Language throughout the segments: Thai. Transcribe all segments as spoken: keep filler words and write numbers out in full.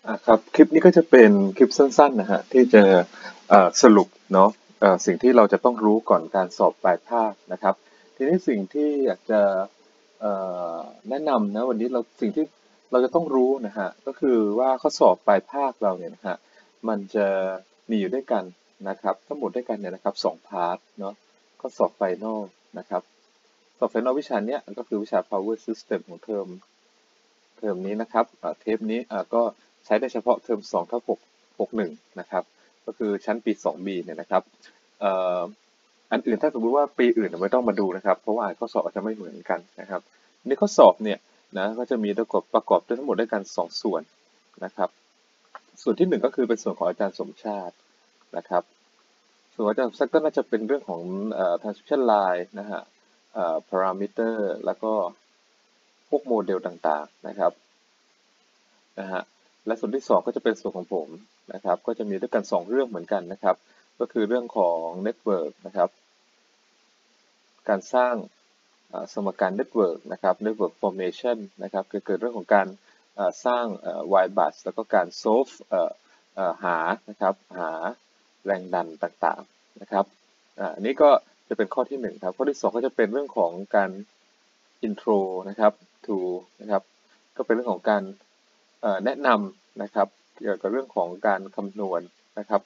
อ่ะครับคลิปนี้ก็จะเป็นคลิปสั้นๆนะฮะที่จะเอ่อสรุปเนาะเอ่อสิ่งที่เราจะต้องรู้ก่อนการสอบปลายภาคนะครับทีนี้สิ่งที่อยากจะเอ่อแนะนำนะวันนี้เราสิ่งที่เราจะต้องรู้นะฮะก็คือว่าข้อสอบปลายภาคเราเนี่ยนะฮะมันจะมีอยู่ด้วยกันนะครับทั้งหมดด้วยกันเนี่ยนะครับสองพาร์ทเนาะข้อสอบไฟนอลนะครับสอบไฟนอลวิชาเนี้ยก็คือวิชา power system ของเทอม เทอมนี้นะครับเอ่อเทปนี้เอ่อก็ใช้ได้เฉพาะเทอมสองเท่าหกหกหนึ่งนะครับก็คือชั้นปีสองบีเนี่ยนะครับเอ่ออันอื่นถ้าสมมติว่าปีอื่นไม่ต้องมาดูนะครับเพราะว่าข้อสอบอาจจะไม่เหมือนกันนะครับในข้อสอบเนี่ยนะก็จะมีประกอบประกอบด้วยทั้งหมดด้วยกันสองส่วนนะครับส่วนที่หนึ่งก็คือเป็นส่วนของอาจารย์สมชาตินะครับส่วนอาจารย์สมชาติก็น่าจะเป็นเรื่องของเอ่อ transmission line นะฮะเอ่อ parameter แล้วก็พวกโมเดลต่างๆนะครับ นะฮะและส่วนที่สองก็จะเป็นส่วนของผมนะครับก็จะมีด้วยกันสองเรื่องเหมือนกันนะครับก็คือเรื่องของ Network นะครับการสร้างสมการ Network นะครับ Network Formation นะครับคือเกิดเรื่องของการสร้าง Y bus แล้วก็การ solve หานะครับหาแรงดันต่างๆนะครับอันนี้ก็จะเป็นข้อที่หนึ่งครับข้อที่สองก็จะเป็นเรื่องของการ intro นะครับ to นะครับก็เป็นเรื่องของการแนะนำนะครับเกี่ยวกับเรื่องของการคำนวณนะครับ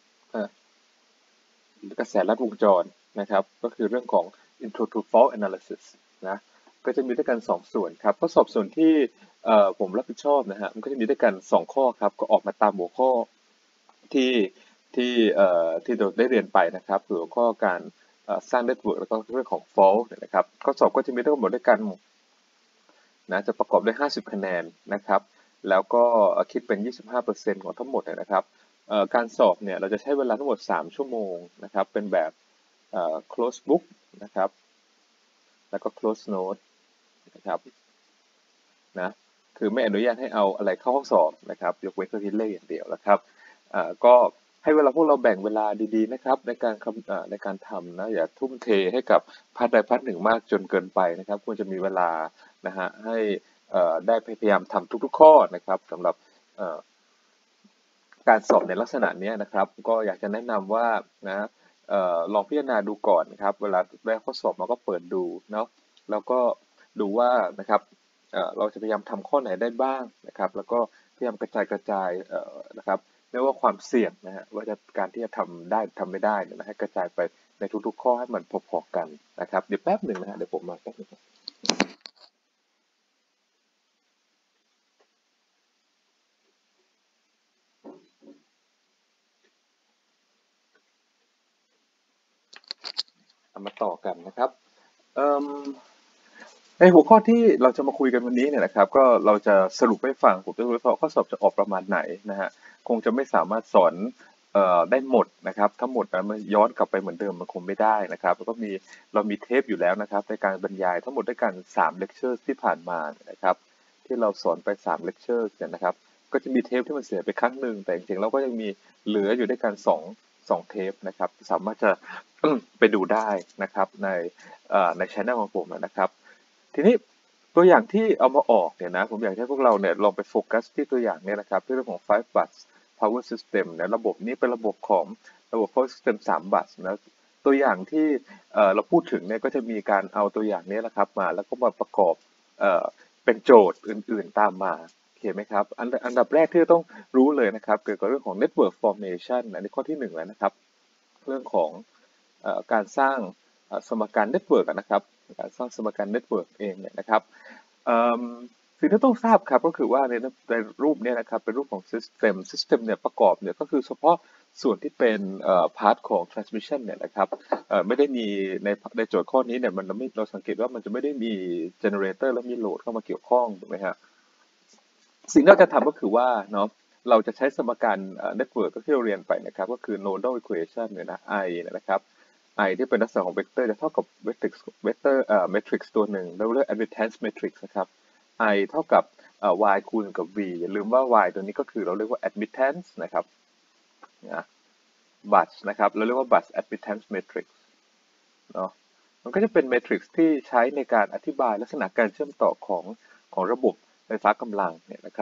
กระแสลัดวงจรนะครับก็คือเรื่องของ intro to fault analysis นะก็จะมีด้วยกันสองส่วนครับข้อสอบส่วนที่ผมรับผิดชอบนะฮะมันก็จะมีด้วยกันสองข้อครับก็ออกมาตามหัวข้อที่ที่ที่เราได้เรียนไปนะครับคือหัวข้อการสร้างเน็ตเวิร์กแล้วก็เรื่องของ fault นะครับข้อสอบก็จะมีทั้งหมดด้วยกัน นะจะประกอบด้วยห้าสิบคะแนนนะครับแล้วก็คิดเป็นยี่สิบห้าเปอร์เซ็นต์ของทั้งหมดนะครับการสอบเนี่ยเราจะใช้เวลาทั้งหมดสามชั่วโมงนะครับเป็นแบบ close book นะครับแล้วก็ close note นะครับนะคือไม่อนุญาตให้เอาอะไรเข้าห้องสอบนะครับยกเว้นเครื่องคิดเลขอย่างเดียวนะครับก็ให้เวลาพวกเราแบ่งเวลาดีๆนะครับในการในการทำนะอย่าทุ่มเทให้กับพาร์ทใดพาร์ทหนึ่งมากจนเกินไปนะครับควรจะมีเวลานะฮะให้ได้พยายามทำทุกๆข้อนะครับสำหรับการสอบในลักษณะนี้นะครับก็อยากจะแนะนำว่านะลองพิจารณาดูก่อนนะครับเวลาได้ข้อสอบเราก็เปิดดูเนาะแล้วก็ดูว่านะครับเราจะพยายามทำข้อไหนได้บ้างนะครับแล้วก็พยายามกระจายกระจายนะครับไม่ว่าความเสี่ยงนะฮะว่าจะการที่จะทำได้ทำไม่ได้นะให้กระจายไปในทุกๆข้อให้มันพอๆกันนะครับเดี๋ยวแป๊บหนึ่งนะฮะเดี๋ยวผมมาแป๊บนึงเอามาต่อกันนะครับในหัวข้อที่เราจะมาคุยกันวันนี้เนี่ยนะครับก็เราจะสรุปให้ฟังผมจะสรุปให้ฟังข้อสอบจะออกประมาณไหนนะฮะคงจะไม่สามารถสอนได้หมดนะครับทั้งหมดนะมันย้อนกลับไปเหมือนเดิมมันคงไม่ได้นะครับแล้วก็มีเรามีเทปอยู่แล้วนะครับในการบรรยายทั้งหมดด้วยกันสามเลคเชอร์ที่ผ่านมานะครับที่เราสอนไปสามเลคเชอร์เนี่ยนะครับก็จะมีเทปที่มันเสียไปครั้งหนึ่งแต่จริงๆเราก็ยังมีเหลืออยู่ด้วยกันสองสองเทปนะครับสามารถจะไปดูได้นะครับในในช่องของผมนะครับ ทีนี้ตัวอย่างที่เอามาออกเนี่ยนะผมอยากให้พวกเราเนี่ยลองไปโฟกัสที่ตัวอย่างเนี่ยนะครับที่เรื่องของ ไฟว์ bus power system เนี่ยระบบนี้เป็นระบบของระบบ power system สาม bus นะตัวอย่างที่เราพูดถึงเนี่ยก็จะมีการเอาตัวอย่างนี้นะครับมาแล้วก็มาประกอบเป็นโจทย์อื่นๆตามมาเห็นไหมครับอันอันดับแรกที่ต้องรู้เลยนะครับเกี่ยวกับเรื่องของ network formation อันนี้ข้อที่หนึ่งแล้วนะครับเรื่องของการสร้างสมการเน็ตเวิร์กนะครับการสร้างสมการเน็ตเวิร์กเองเนี่ยนะครับสิ่งที่ต้องทราบครับก็คือว่าในในรูปนี้นะครับเป็นรูปของ system system เนี่ยประกอบเนี่ยก็คือเฉพาะส่วนที่เป็นพาร์ทของ transmission เนี่ยนะครับไม่ได้มีในในโจทย์ข้อนี้เนี่ยมันไม่เราสังเกตว่ามันจะไม่ได้มี generator และมีโหลดเข้ามาเกี่ยวข้องถูกไหมฮะสิ่งที่เราจะทำก็คือว่าเนาะเราจะใช้สมการเน็ตเวิร์กที่เราเรียนไปนะครับก็คือ nodal equation เนี่ยนะ i นะครับ i ที่เป็นลักษณะของเวกเตอร์จะเท่ากับเวกเตอร์เวกเตอร์เอ่อเมทริกซ์ตัวหนึ่งเราเรียก admittance matrix นะครับ i เท่ากับเอ่อ y คูณกับ v อย่าลืมว่า y ตัวนี้ก็คือเราเรียกว่า admittance นะครับนะ bus นะครับเราเรียกว่า bus admittance matrix เนาะมันก็จะเป็นเมทริกซ์ที่ใช้ในการอธิบายลักษณะการเชื่อมต่อของของระบบไฟฟ้ากำลังเนี่ยนะครับ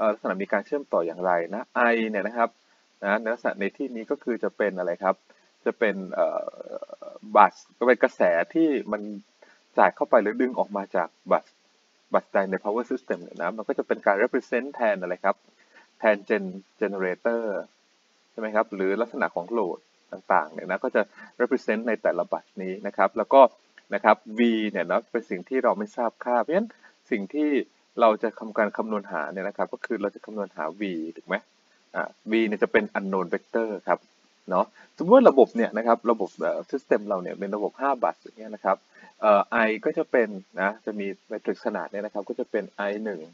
เอ่อลักษณะมีการเชื่อมต่ออย่างไรนะ I เนี่ยนะครับนะในลักษณะในที่นี้ก็คือจะเป็นอะไรครับจะเป็นเอ่อบัสก็เป็นกระแสที่มันจ่ายเข้าไปหรือดึงออกมาจากบัสบัสใดใน power system เนี่ยนะมันก็จะเป็นการ represent แทนอะไรครับแทน gen generator ใช่ไหมครับหรือลักษณะของโหลดต่างๆเนี่ยนะก็จะ represent ในแต่ละบัตรนี้นะครับแล้วก็นะครับ V เนี่ยนะเป็นสิ่งที่เราไม่ทราบค่าเพราะฉะนั้นสิ่งที่เราจะทำการคำนวณหาเนี่ยนะครับก็คือเราจะคำนวณหา V ถูกไหมอ่า V เนี่ยจะเป็น unknown vector ครับเนาะสมมติว่าระบบเนี่ยนะครับระบบเอ่อ system เราเนี่ยเป็นระบบห้าบัตรอย่างเงี้ยนะครับเอ่อ I ก็จะเป็นนะจะมี matrix ขนาดเนี่ยนะครับก็จะเป็น I หนึ่ง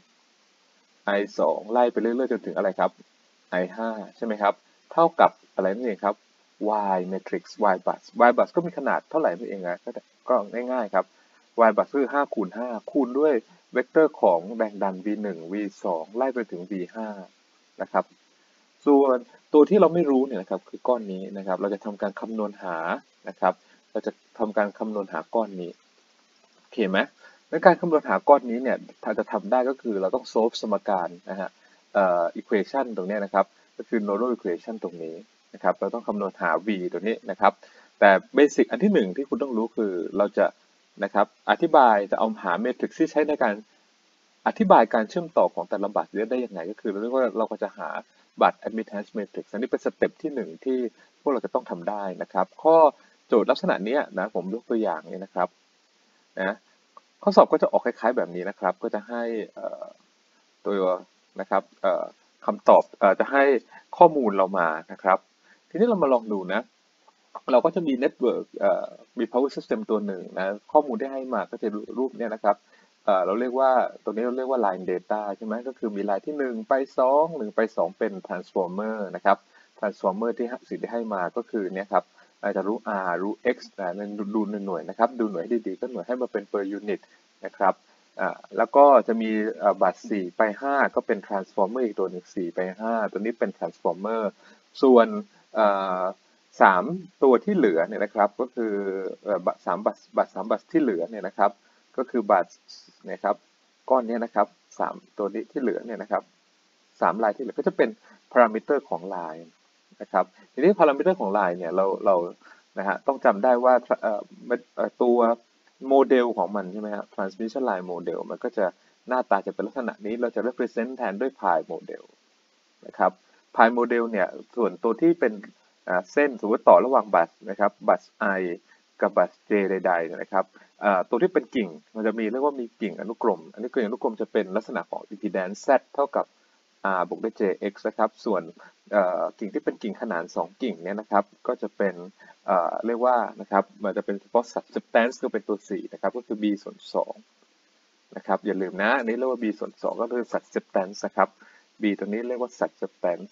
I สองไล่ไปเรื่อยๆจนถึงอะไรครับ I ห้าใช่ไหมครับเท่ากับอะไรนั่นเองครับ Y matrix Y bus Y bus ก็มีขนาดเท่าไหร่นั่นเองนะก็ก็ง่ายๆครับ Y bus คือห้าคูณห้าคูณด้วยเวกเตอร์ของแรงดัน V หนึ่ง V สองไล่ไปถึง V ห้านะครับส่วนตัวที่เราไม่รู้เนี่ยนะครับคือก้อนนี้นะครับเราจะทำการคำนวณหานะครับเราจะทำการคำนวณหาก้อนนี้โอเคไหมในการคำนวณหาก้อนนี้เนี่ยถ้าจะทำได้ก็คือเราต้อง solve สมการนะฮะเอ่อ equation ตรงเนี้ยนะครับก็คือ nodal equation ตรงนี้นะครับเราต้องคำนวณหา v ตัวนี้นะครับแต่เบสิกอันที่หนึ่งที่คุณต้องรู้คือเราจะนะครับอธิบายจะเอาหาเมทริกซ์ที่ใช้ในการอธิบายการเชื่อมต่อของแต่ละบัตรได้ยังไงก็คือเราเรียกว่าเราก็จะหาบัตร admittance matrix อันนี้เป็นสเต็ปที่หนึ่งที่พวกเราจะต้องทำได้นะครับข้อโจทย์ลักษณะเนี้ยนะผมยกตัวอย่างนี้นะครับนะข้อสอบก็จะออกคล้ายๆแบบนี้นะครับก็จะให้เอ่อตัวนะครับเอ่อคำตอบเอ่อจะให้ข้อมูลเรามานะครับทีนี้เรามาลองดูนะเราก็จะมีเน็ตเวิร์กเอ่อมี power system ตัวหนึ่งนะข้อมูลที่ให้มาก็จะรูปเนี่ยนะครับเอ่อเราเรียกว่าตัวนี้เราเรียกว่า line data ใช่ไหมก็คือมี line ที่หนึ่งไปสองหนึ่งไปสองเป็น transformer นะครับ transformer ที่สิ่งที่ให้มาก็คือเนี่ยครับอาจจะรู้ r รู้ x นะดูหน่วยนะครับดูหน่วยดีๆก็หน่วยให้มาเป็น per unit นะครับอ่าแล้วก็จะมีบัตรสี่ไปห้าก็เป็น transformer อีกตัวหนึ่งสี่ไปห้าตัวนี้เป็น transformer ส่วนสามตัวที่เหลือเนี่ยนะครับก็คือบัตรสามบัตรบัตรสามบัตรที่เหลือเนี่ยนะครับก็คือบัตรนะครับก้อนนี้นะครับสามตัวนี้ที่เหลือเนี่ยนะครับสามลายที่เหลือก็จะเป็นพารามิเตอร์ของลายนะครับทีนี้พารามิเตอร์ของลายเนี่ยเราเรานะฮะต้องจำได้ว่าตัวโมเดลของมันใช่ไหมครับ transmission line model มันก็จะหน้าตาจะเป็นลักษณะนี้เราจะ represent แทนด้วย pi model นะครับ pi model เนี่ยส่วนตัวที่เป็นเส้นสมมติต่อระหว่างบัสนะครับบัส i กับบัส j ใดๆนะครับตัวที่เป็นกิ่งมันจะมีเรียกว่ามีกิ่งอนุกรมอันนี้กิ่งอนุกรมจะเป็นลักษณะของ impedance z เท่ากับ r บวกด้วย jx นะครับส่วนกิ่งที่เป็นกิ่งขนานสองกิ่งเนี่ยนะครับก็จะเป็นเรียกว่านะครับมันจะเป็นเฉพาะ substance ก็เป็นตัวสี่นะครับก็คือ b ส่วนสองนะครับอย่าลืมนะอันนี้เรียกว่า b ส่วนสองก็คือ substance นะครับ b ตัวนี้เรียกว่า substance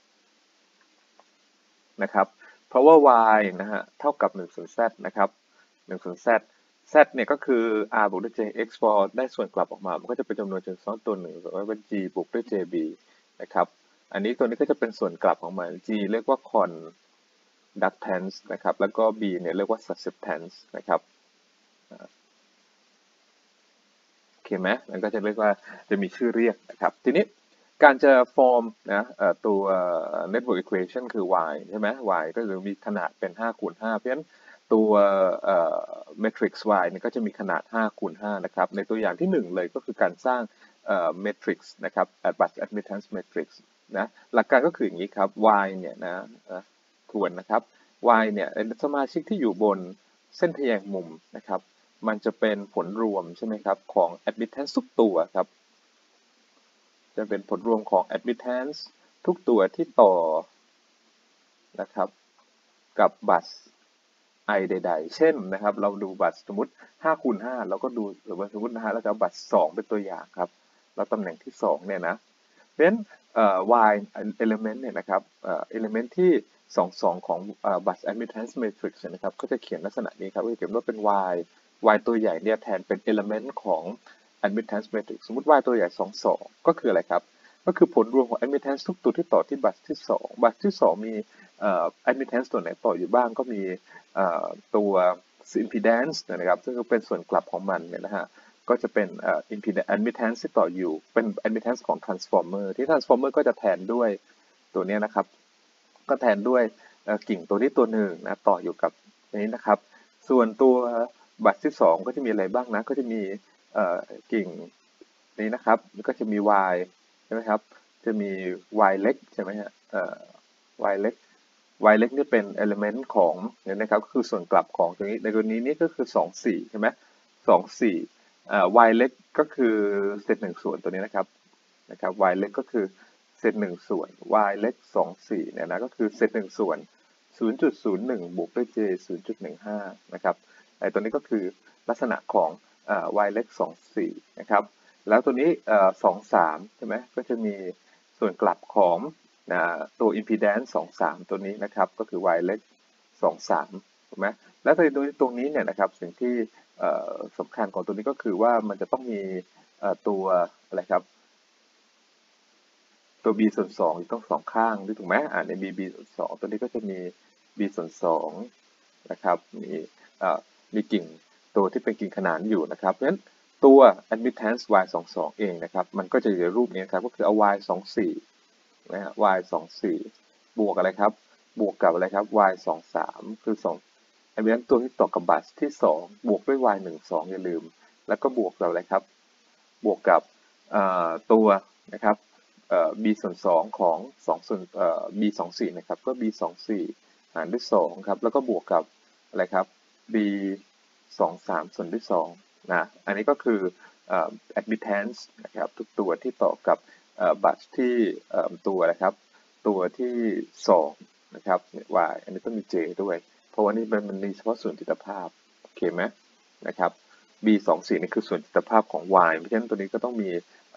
นะครับเพราะว่า y นะฮะเท่ากับหนึ่งส่วน z นะครับหนึ่งส่วน z z เนี่ยก็คือ r บวกด้วย jx พอได้ส่วนกลับออกมามันก็จะเป็นจำนวนจนซ้อนตัวหนึ่งหรือว่าเป็น g บวกด้วย jb นะครับอันนี้ตัวนี้ก็จะเป็นส่วนกลับของมัน g เรียกว่า conductance นะครับแล้วก็ b เนี่ยเรียกว่า susceptance นะครับโอเคไหมมันก็จะเรียกว่าจะมีชื่อเรียกนะครับทีนี้การจะ form นะตัว network equation คือ y ใช่ไหม y ก็คือมีขนาดเป็นห้าคูณห้าเพราะฉะนั้นตัว matrix y เนี่ยก็จะมีขนาดห้าคูณห้านะครับในตัวอย่างที่หนึ่งเลยก็คือการสร้าง matrix นะครับ bus admittance matrix นะหลักการก็คืออย่างนี้ครับ y เนี่ยนะทวนนะครับ y เนี่ยสมาชิกที่อยู่บนเส้นทแยงมุมนะครับมันจะเป็นผลรวมใช่ไหมครับของ admittance ทุกตัวครับจะเป็นผลรวมของ admittance ทุกตัวที่ต่อนะครับกับบัส i ใดๆเช่นนะครับเราดูบัสสมมติห้าคูณห้าเราก็ดูหรือว่าสมมตินะฮะเราจะเอาบัสสองเป็นตัวอย่างครับแล้วตำแหน่งที่สองเนี่ยนะเพราะฉะนั้น y element เนี่ยนะครับ element ที่สอง สองของบัส admittance matrix นะครับก็จะเขียนลักษณะนี้ครับก็จะเขียนว่าเป็น y y ตัวใหญ่เนี่ยแทนเป็น element ของ admittance matrix สมมติ y ตัวใหญ่สอง สองก็คืออะไรครับก็คือผลรวมของ admittance ทุกตัวที่ต่อที่บัสที่สองบัสที่สองมี admittance ตัวไหนต่ออยู่บ้างก็มีตัว impedance นะครับซึ่งเป็นส่วนกลับของมันเนี่ยนะฮะก็จะเป็นเอ่อ impedance admittance ที่ต่ออยู่เป็น admittance ของ transformer ที่ transformer ก็จะแทนด้วยตัวนี้นะครับก็แทนด้วยกิ่งตัวนี้ตัวหนึ่งนะต่ออยู่กับนี้นะครับส่วนตัวบัตรที่สองก็จะมีอะไรบ้างนะก็จะมีกิ่งนี้นะครับก็จะมี y ใช่ไหมครับจะมี y เล็กใช่ไหมฮะ y เล็ก y เล็กนี่เป็น element ของเนี่ยนะครับก็คือส่วนกลับของตรงนี้ในกรณีนี้ก็คือสองสี่ใช่ไหมสองสี่อ่า y เล็กก็คือเศษหนึ่งส่วนตัวนี้นะครับนะครับ y เล็กก็คือเศษหนึ่งส่วน y เล็กสองสี่เนี่ยนะก็คือเศษหนึ่งส่วนศูนย์จุดศูนย์หนึ่งบวกด้วย j ศูนย์จุดหนึ่งห้านะครับไอ้ตัวนี้ก็คือลักษณะของอ่า y เล็กสองสี่นะครับแล้วตัวนี้เอ่อสองสามใช่ไหมก็จะมีส่วนกลับของนะตัว impedance สองสามตัวนี้นะครับก็คือ y เล็กสองสามถูกไหมแล้วตัวตรงนี้เนี่ยนะครับสิ่งที่สำคัญของตัวนี้ก็คือว่ามันจะต้องมีตัวอะไรครับตัว b ส่วนสองอยู่ต้องสองข้างถูกไหมอ่าใน b b ส่วนสองตัวนี้ก็จะมี b ส่วนสองนะครับมีมีกิ่งตัวที่เป็นกิ่งขนานอยู่นะครับเพราะฉะนั้นตัว admittance y สองสองเองนะครับมันก็จะอยู่ในรูปนี้ครับก็คือเอา y สองสี่นะฮะ y สองสี่บวกอะไรครับบวกกับอะไรครับ y สองสามคือสองadmittance ตัวที่ต่อกับบัสที่สองบวกด้วย y หนึ่งสองอย่าลืมแล้วก็บวกกับอะไรครับบวกกับตัวนะครับb ส่วนสองของสองส่วน b สองสี่นะครับก็ b สองสี่หารด้วยสองครับแล้วก็บวกกับอะไรครับ b สองสามส่วนด้วยสองนะอันนี้ก็คือ admittance นะครับทุกตัวที่ต่อกับบัตรที่ตัวนะครับตัวที่สองนะครับ y อันนี้ต้องมี j ด้วยเพราะว่านี่มันมีเฉพาะส่วนจิตภาพโอเคไหมนะครับ b สองสี่นี่คือส่วนจิตภาพของ y เพราะฉะนั้นตัวนี้ก็ต้องมี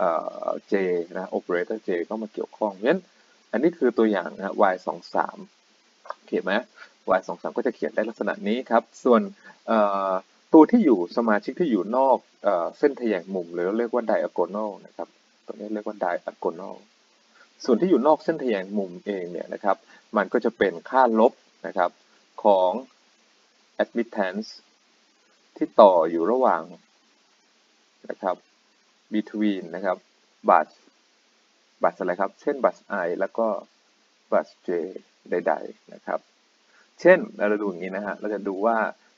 j นะ operator j เข้ามาเกี่ยวข้องเพราะฉะนั้นอันนี้คือตัวอย่างนะ y สองสามเขียนไหม y สองสามก็จะเขียนได้ลักษณะนี้ครับส่วนตัวที่อยู่สมาชิกที่อยู่นอกเส้นทแยงมุมหรือเรียกว่า diagonal นะครับตัวนี้เรียกว่า diagonal ส่วนที่อยู่นอกเส้นทแยงมุมเองเนี่ยนะครับมันก็จะเป็นค่าลบนะครับของ admittance ที่ต่ออยู่ระหว่างนะครับ between นะครับบัสบัสอะไรครับเช่นบัส i แล้วก็บัส j ใดๆนะครับเช่นเราดูอย่างนี้นะฮะเราจะดูว่า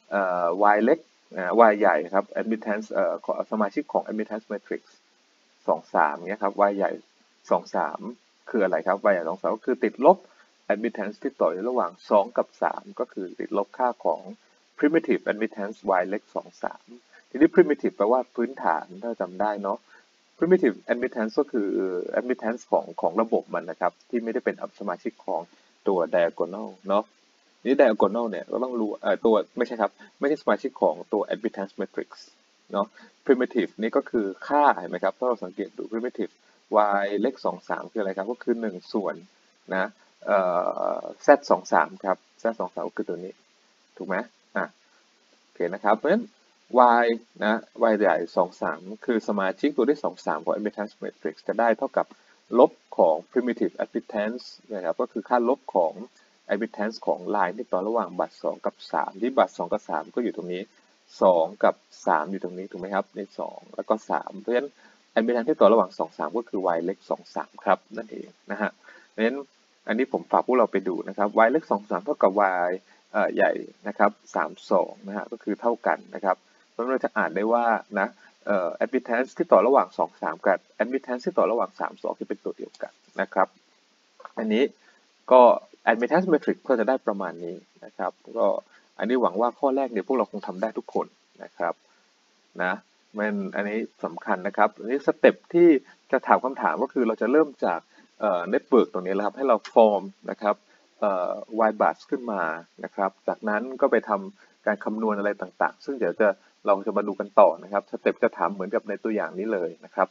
y เล็ก y ใหญ่ครับ admittance ของสมาชิกของ admittance matrix สองสามเนี่ยครับ y ใหญ่สองสามคืออะไรครับ y ใหญ่สองสามก็คือติดลบ admittance ที่ต่ออยู่ระหว่างสองกับสามก็คือติดลบค่าของ primitive admittance y เล็กสองสามทีนี้ primitive แปลว่าพื้นฐานถ้าจำได้เนาะ primitive admittance ก็คือ admittance ของของระบบมันนะครับที่ไม่ได้เป็นสมาชิกของตัว diagonal เนาะนี่ diagonal เนี่ยก็ต้องรู้เอ่อตัวไม่ใช่ครับไม่ใช่สมาชิกของตัว admittance matrix เนาะ primitive นี่ก็คือค่าเห็นไหมครับถ้าเราสังเกตดู primitive y เลขสองสามคืออะไรครับก็คือหนึ่งส่วนนะเอ่อ z สองสามครับ z สองสามก็คือตัวนี้ถูกไหมอ่ะโอเคนะครับเพราะฉะนั้น y นะ y ใหญ่สองสามคือสมาชิกตัวที่สองสามของ admittance matrix จะได้เท่ากับลบของ primitive admittance นะครับก็คือค่าลบของ admittance ของ line ที่ต่อระหว่างบัตรสองกับสามที่บัตรสองกับสามก็อยู่ตรงนี้สองกับสามอยู่ตรงนี้ถูกไหมครับในสองแล้วก็สามเพราะฉะนั้น admittance ที่ต่อระหว่างสอง สามก็คือ y เล็กสองสามครับนั่นเองนะฮะเพราะฉะนั้นอันนี้ผมฝากพวกเราไปดูนะครับ y เล็กสองสามเท่ากับ y ใหญ่นะครับสามสองนะฮะก็คือเท่ากันนะครับเพราะเราจะอ่านได้ว่านะเอ่อ admittance ที่ต่อระหว่างสอง สามกับ admittance ที่ต่อระหว่างสาม สองที่เป็นตัวเดียวกันนะครับอันนี้ก็ admittance matrix ก็จะได้ประมาณนี้นะครับก็อันนี้หวังว่าข้อแรกเนี่ยพวกเราคงทำได้ทุกคนนะครับนะมันอันนี้สำคัญนะครับอันนี้สเต็ปที่จะถามคำถามก็คือเราจะเริ่มจากเอ่อ network ตรงนี้แล้วครับให้เราฟอร์มนะครับเอ่อ y bus ขึ้นมานะครับจากนั้นก็ไปทำการคำนวณอะไรต่างๆซึ่งเดี๋ยวจะเราจะมาดูกันต่อนะครับสเต็ปจะถามเหมือนกับในตัวอย่างนี้เลยนะครับ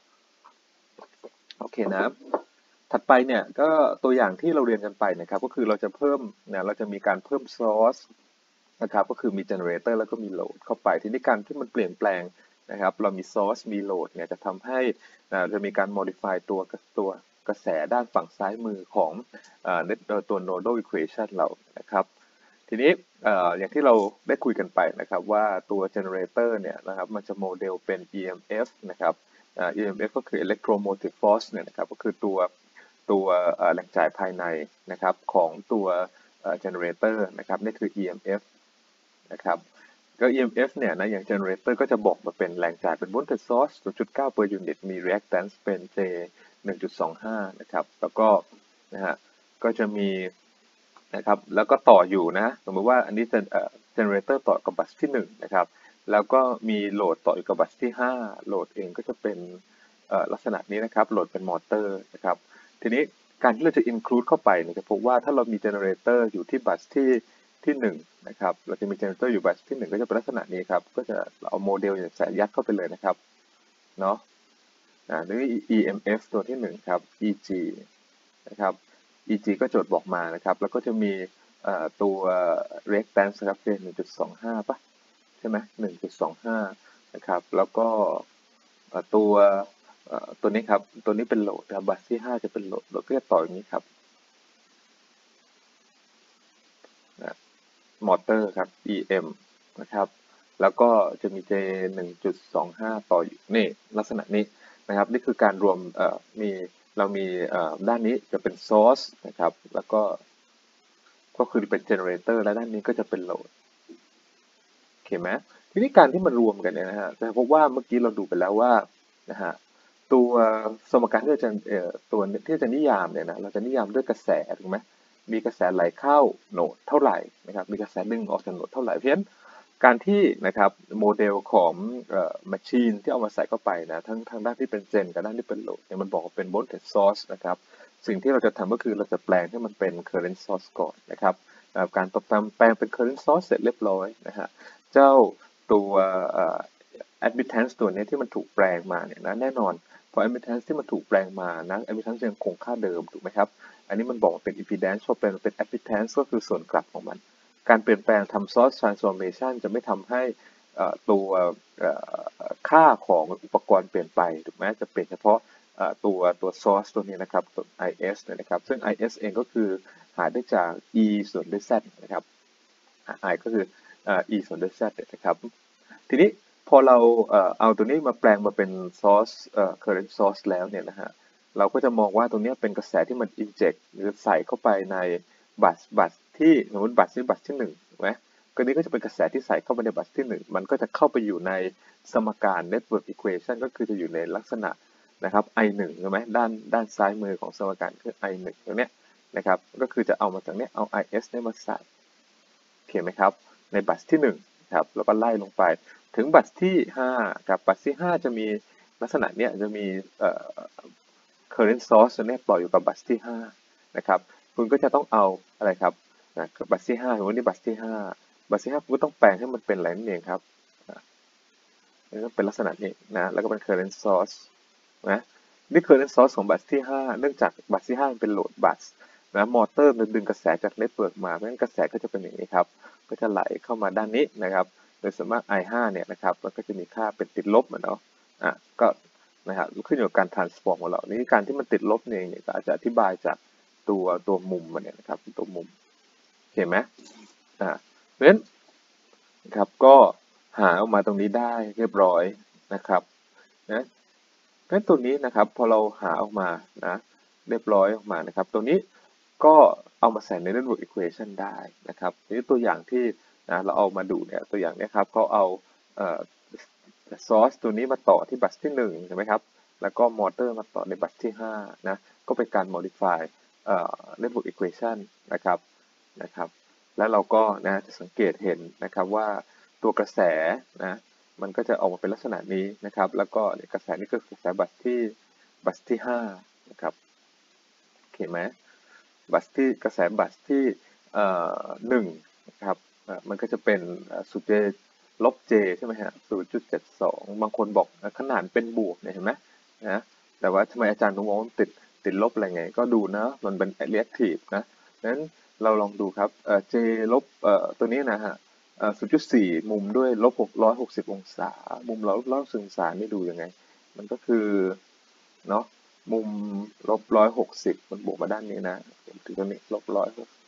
โอเคนะถัดไปเนี่ยก็ตัวอย่างที่เราเรียนกันไปนะครับก็คือเราจะเพิ่มเนี่ยเราจะมีการเพิ่ม source นะครับก็คือมี generator แล้วก็มี load เข้าไปทีนี้การที่มันเปลี่ยนแปลงนะครับเรามี source มี load เนี่ยจะทำให้จะมีการ modify ตัวตัวกระแสด้านฝั่งซ้ายมือของตัว nodal equation เรานะครับทีทีนี้เอ่ออย่างที่เราได้คุยกันไปนะครับว่าตัว generator เนี่ยนะครับมันจะโมเดลเป็น อี เอ็ม เอฟ นะครับอ่า อี เอ็ม เอฟ ก็คือ electromotive force เนี่ยนะครับก็คือตัวตัวเอ่อแรงจ่ายภายในนะครับของตัวเอ่อ generator นะครับนี่คือ อี เอ็ม เอฟ นะครับก็ อี เอ็ม เอฟ เนี่ยนะอย่าง generator ก็จะบอกมาเป็นแรงจ่ายเป็น voltage source ศูนย์จุดเก้า per unit มี reactance เป็น J หนึ่ง จุด สอง ห้า นะครับแล้วก็นะฮะก็จะมีนะครับแล้วก็ต่ออยู่นะสมมติว่าอันนี้จะเอ่อ generator ต่อกับบัสที่หนึ่งนะครับแล้วก็มีโหลดต่ออยู่กับบัสที่ห้าโหลดเองก็จะเป็นเอ่อลักษณะนี้นะครับโหลดเป็นมอเตอร์นะครับทีนี้การที่เราจะ include เข้าไปเนี่ยจะพบว่าถ้าเรามี generator อยู่ที่บัสที่ที่หนึ่งนะครับเราจะมี generator อยู่บัสที่หนึ่งก็จะเป็นลักษณะนี้ครับก็จะเอาโมเดลอย่างใส่ยัดเข้าไปเลยนะครับเนาะอ่านี่ อี เอ็ม เอฟ ตัวที่หนึ่งครับ อี จี นะครับ อี จี ก็โจทย์บอกมานะครับแล้วก็จะมีเอ่อตัว reactance นะครับเป็น หนึ่งจุดสองห้า ป่ะใช่ไหม หนึ่งจุดสองห้า นะครับแล้วก็เอ่อตัวเอ่อตัวนี้ครับตัวนี้เป็นโหลดนะครับบัสที่ห้าจะเป็นโหลดโหลดก็จะต่ออย่างนี้ครับนะมอเตอร์ครับ อี เอ็ม นะครับแล้วก็จะมี J หนึ่งจุดสองห้า ต่ออยู่นี่ลักษณะนี้นะครับนี่คือการรวมเอ่อมีเรามีเอ่อด้านนี้จะเป็น source นะครับแล้วก็ก็คือเป็น generator และด้านนี้ก็จะเป็นโหลดโอเคไหมทีนี้การที่มันรวมกันเนี่ยนะฮะจะพบว่าเมื่อกี้เราดูไปแล้วว่านะฮะตัวสมการที่เราจะเอ่อตัวที่จะนิยามเนี่ยนะเราจะนิยามด้วยกระแสถูกไหมมีกระแสไหลเข้าโหนดเท่าไหร่นะครับมีกระแสดึงออกจากโหนดเท่าไหร่เพราะฉะนั้นการที่นะครับโมเดลของเอ่อ machine ที่เอามาใส่เข้าไปนะทั้งทางด้านที่เป็นเจนกับด้านที่เป็นโหลดเนี่ยมันบอกว่าเป็น voltage source นะครับสิ่งที่เราจะทำก็คือเราจะแปลงให้มันเป็น current source ก่อนนะครับเอ่อการตกแต่งแปลงเป็น current source เสร็จเรียบร้อยนะฮะเจ้าตัวเอ่อ admittance ตัวนี้ที่มันถูกแปลงมาเนี่ยนะแน่นอนพอ admittance ที่มันถูกแปลงมานะ admittance ยังคงค่าเดิมถูกไหมครับอันนี้มันบอกว่าเป็น impedance พอเป็นเป็น admittance ก็คือส่วนกลับของมันการเปลี่ยนแปลงทำ source transformation จะไม่ทำให้เอ่อตัวเอ่อค่าของอุปกรณ์เปลี่ยนไปถูกไหมจะเปลี่ยนเฉพาะเอ่อตัวตัว source ตัวนี้นะครับตัว ไอ เอส เนี่ยนะครับซึ่ง ไอ เอส เองก็คือหาได้จาก e ส่วนด้วย z นะครับ i ก็คือเอ่อ e ส่วนด้วย z นะครับทีนี้พอเราเอ่อเอาตัวนี้มาแปลงมาเป็น source เอ่อ current source แล้วเนี่ยนะฮะเราก็จะมองว่าตรงนี้เป็นกระแสที่มัน inject หรือใส่เข้าไปในบัสบัสที่สมมติบัสที่บัสที่หนึ่งถูกไหมก็นี้ก็จะเป็นกระแสที่ใส่เข้าไปในบัสที่หนึ่งมันก็จะเข้าไปอยู่ในสมการ network equation ก็คือจะอยู่ในลักษณะนะครับ i หนึ่งใช่ไหมด้านด้านซ้ายมือของสมการคือ i หนึ่งตรงเนี้ยนะครับก็คือจะเอามาจากเนี้ยเอา is เนี่ยมาใส่โอเคไหมครับในบัสที่หนึ่งครับแล้วก็ไล่ลงไปถึงบัสที่ห้ากับบัสที่ห้าจะมีลักษณะเนี้ยจะมีเอ่อ current source เนี่ยปล่อยอยู่กับบัสที่ห้านะครับคุณก็จะต้องเอาอะไรครับนะบัสที่ห้าสมมตินี่บัสที่ห้าบัสที่ห้าคุณก็ต้องแปลงให้มันเป็นอะไรนั่นเองครับนี่ก็เป็นลักษณะนี้นะแล้วก็เป็น current source นะนี่ current source ของบัสที่ห้าเนื่องจากบัสที่ห้าเป็นโหลดบัสนะมอเตอร์มันดึงกระแสจากเน็ตเวิร์กมาเพราะฉะนั้นกระแสก็จะเป็นอย่างนี้ครับก็จะไหลเข้ามาด้านนี้นะครับโดยส่วนมาก ไอ ห้า เนี่ยนะครับมันก็จะมีค่าเป็นติดลบเหมือนเนาะอ่ะก็นะครับขึ้นอยู่กับการ transform ของเรานี่การที่มันติดลบเองเนี่ยก็อาจจะอธิบายจากตัวตัวมุมมันเนี่ยนะครับตัวมุมเห็นไหมอ่าเพราะฉะนั้นนะครับก็หาออกมาตรงนี้ได้เรียบร้อยนะครับนะงั้นตัวนี้นะครับพอเราหาออกมานะเรียบร้อยออกมานะครับตัวนี้ก็เอามาใส่ใน network equation ได้นะครับนี่ตัวอย่างที่นะเราเอามาดูเนี่ยตัวอย่างเนี้ยครับเขาเอาเอ่อ source ตัวนี้มาต่อที่บัสที่หนึ่งใช่ไหมครับแล้วก็มอเตอร์มาต่อในบัสที่ห้านะก็เป็นการ modify เอ่อ network equation นะครับนะครับแล้วเราก็นะจะสังเกตเห็นนะครับว่าตัวกระแสนะมันก็จะออกมาเป็นลักษณะนี้นะครับแล้วก็กระแสนี้ก็คือกระแสบัสที่บัสที่ห้านะครับโอเคไหมบัสที่กระแสบัสที่เอ่อหนึ่งนะครับอ่ามันก็จะเป็นสูตร J ลบ J ใช่ไหมฮะศูนย์จุดเจ็ดสองบางคนบอกขนาดเป็นบวกเนี่ยเห็นไหมนะแต่ว่าทำไมอาจารย์ถึงมองติดติดลบอะไรไงก็ดูนะมันเป็น reactive นะนั้นเราลองดูครับเอ่อ J ลบเอ่อตัวนี้นะฮะเอ่อศูนย์จุดสี่มุมด้วยลบหกร้อยหกสิบองศามุมลบร้อยหกสิบองศานี่ดูยังไงมันก็คือเนาะมุมลบร้อยหกสิบมันบวกมาด้านนี้นะถึงตรงนี้ลบร้อยหก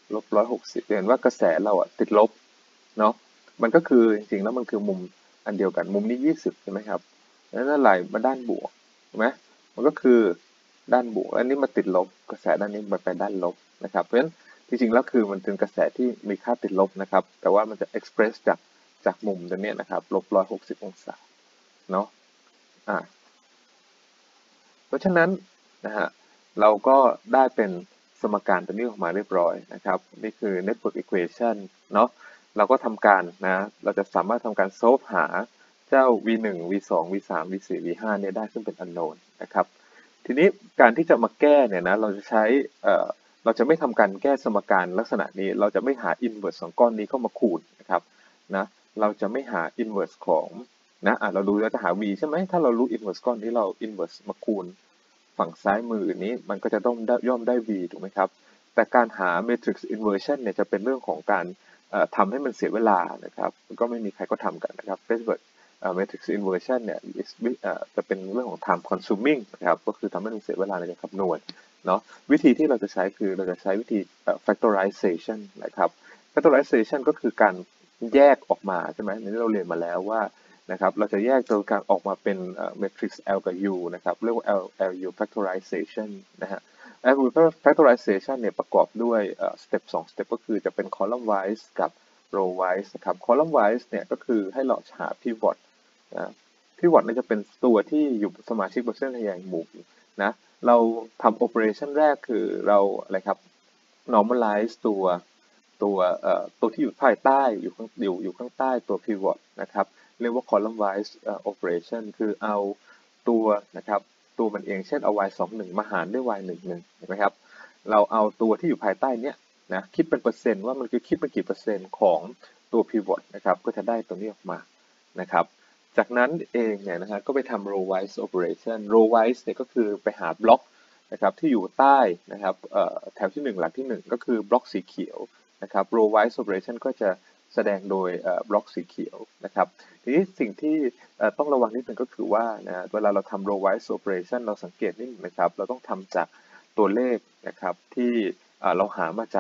ลบร้อยหกสิบเห็นว่ากระแสเราอะติดลบเนาะมันก็คือจริงๆแล้วมันคือมุมอันเดียวกันมุมนี้ยี่สิบใช่ไหมครับแล้วนั่นไหลมาด้านบวกใช่ไหมมันก็คือด้านบวกแล้วนี่มาติดลบกระแสด้านนี้มันไปด้านลบนะครับเพราะฉะนั้นจริงๆแล้วคือมันเป็นกระแสที่มีค่าติดลบนะครับแต่ว่ามันจะ express จากจากมุมตรงนี้นะครับลบร้อยหกสิบองศาเนาะอ่า เพราะฉะนั้นนะฮะเราก็ได้เป็นสมการตัวนี้ออกมาเรียบร้อยนะครับนี่คือ network equation เนาะเราก็ทำการนะเราจะสามารถทำการ solve หาเจ้า วี หนึ่ง วี สอง วี สาม วี สี่ วี ห้า เนี่ยได้ซึ่งเป็น unknown นะครับทีนี้การที่จะมาแก้เนี่ยนะเราจะใช้เอ่อเราจะไม่ทำการแก้สมการลักษณะนี้เราจะไม่หา inverse ของก้อนนี้เข้ามาคูณนะครับนะเราจะไม่หา inverse ของนะอ่ะเรารู้เราจะหา v ใช่ไหมถ้าเรารู้ inverse ก้อนนี้เรา inverse มาคูณฝั่งซ้ายมือนี้มันก็จะต้องย่อมได้ v ถูกไหมครับแต่การหา matrix inversion เนี่ยจะเป็นเรื่องของการทำให้มันเสียเวลานะครับก็ไม่มีใครก็ทำกันนะครับ matrix inversion เนี่ยจะเป็นเรื่องของ time consuming นะครับก็คือทำให้มันเสียเวลาในการคำนวณเนาะวิธีที่เราจะใช้คือเราจะใช้วิธี factorization นะครับ factorization ก็คือการแยกออกมาใช่ไหมในที่เราเรียนมาแล้วว่านะครับเราจะแยกตัวการออกมาเป็น matrix L กับ U นะครับเรียกว่า L LU factorization นะฮะ LU factorization เนี่ยประกอบด้วย step สอง step ก็คือจะเป็น column wise กับ row wise นะครับ column wise เนี่ยก็คือให้เราหา pivot นะ pivot เนี่ยจะเป็นตัวที่อยู่สมาชิกบนเส้นทางหมู่นะเราทำ operation แรกคือเราอะไรครับ normalize ตัวตัวเอ่อตัวที่อยู่ภายใต้อยู่ข้างอยู่อยู่ข้างใต้ตัว pivot นะครับเรียกว่า column wise operation คือเอาตัวนะครับตัวมันเองเช่นเอา y สองหนึ่งมาหารด้วย y หนึ่งหนึ่งเห็นไหมครับเราเอาตัวที่อยู่ภายใต้เนี้ยนะคิดเป็นเปอร์เซ็นต์ว่ามันคือคิดเป็นกี่เปอร์เซ็นต์ของตัว pivot นะครับก็จะได้ตัวนี้ออกมานะครับจากนั้นเองเนี่ยนะฮะก็ไปทำ row wise operation row wise เนี่ยก็คือไปหาบล็อกนะครับที่อยู่ใต้นะครับแถวที่หนึ่งหลักที่หนึ่งก็คือบล็อกสีเขียวนะครับ row wise operation ก็จะแสดงโดยบล็อกสีเขียวนะครับทีนี้สิ่งที่ต้องระวังนิดนึงก็คือว่านะเวลาเราทำ row wise operation เราสังเกตนิดนึงนะครับเราต้องทำจากตัวเลขนะครับที่เราหามาจาก